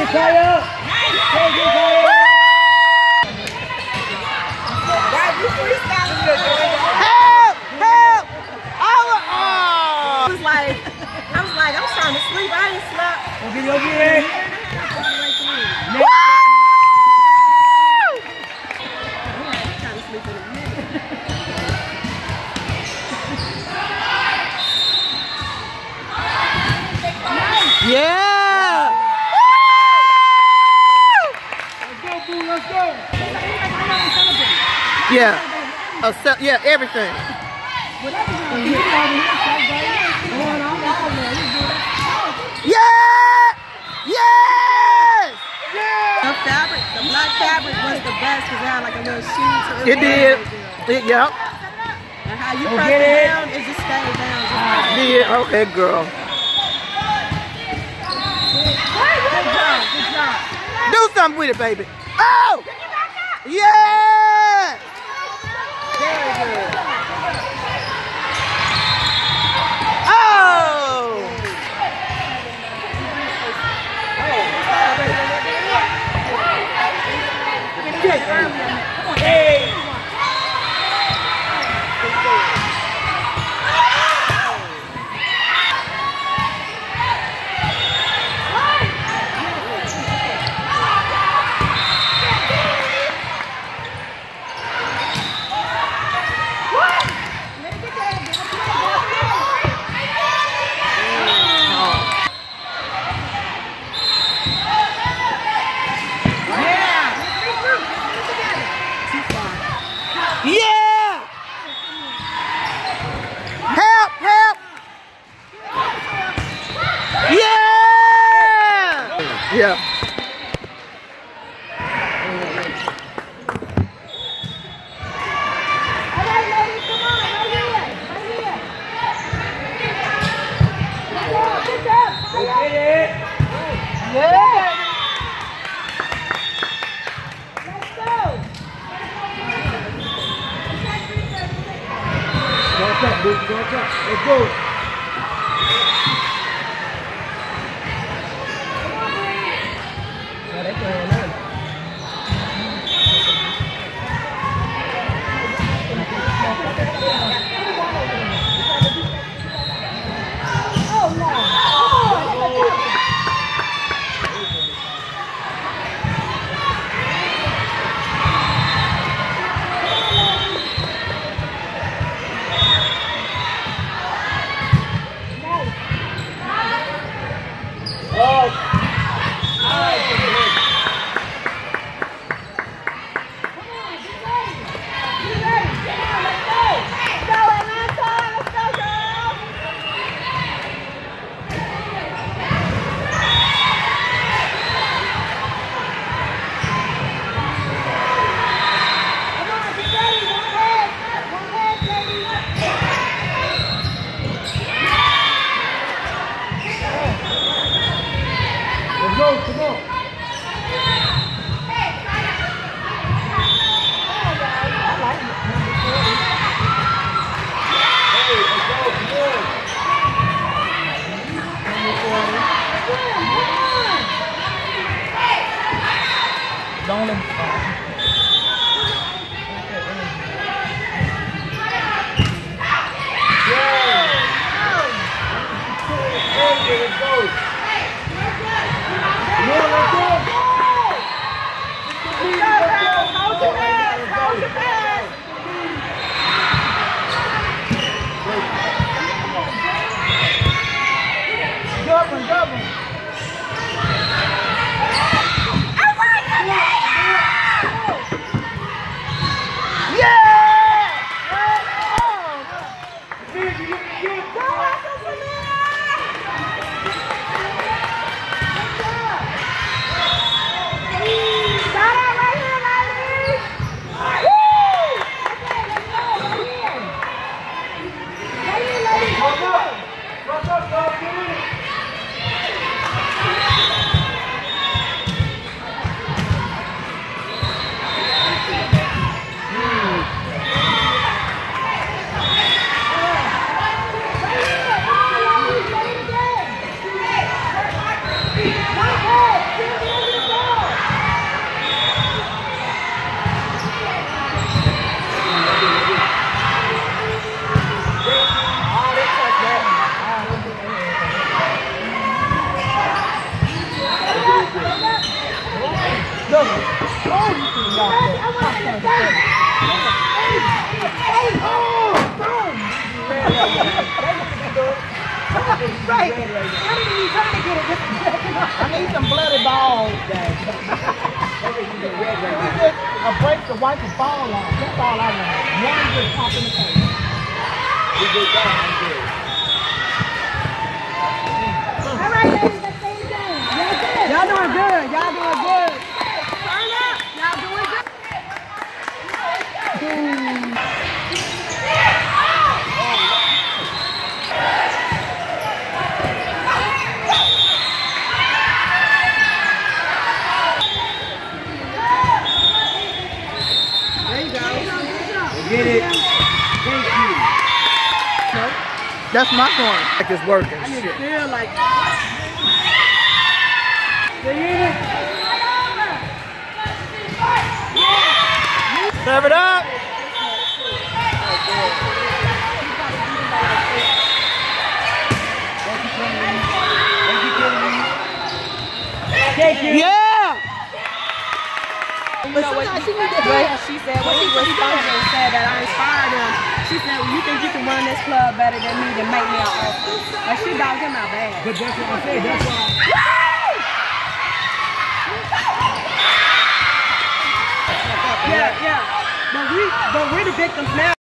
Help! Help! I was like, I'm trying to sleep. I ain't slept. Okay. Woo! Yeah! Let's go. Yeah. Yeah, everything. Yeah! Yes! The fabric, the black fabric was the best because it had like a little sheen to it. It did. Yep. And how you press it down, it just stayed down. Just like Yeah, okay, girl. good job. Do something with it, baby. Oh! Yeah! Very good. Oh! Hey! Yeah! Help! Help! Yeah! Yeah. Let's go. Come on. Don't let me fall. Right. How did you trying to get it? I need some bloody balls, Dad. A break to wipe the ball off. That's all I want. One just pop in the face. We did that. I'm good. All right, ladies, let's play the game. Y'all doing good. Y'all doing good. Turn up. Y'all doing good. There you go. Get it. Thank you. That's my point. Like it's working. I Shit. didn't feel like Serve it up. Yeah. You know what she said, when she responded and said that I inspired him, she said, well, you think you can run this club better than me to make me an offer. And she dogged him out bad. But that's what I said. That's why. Yeah. But we're the victims now.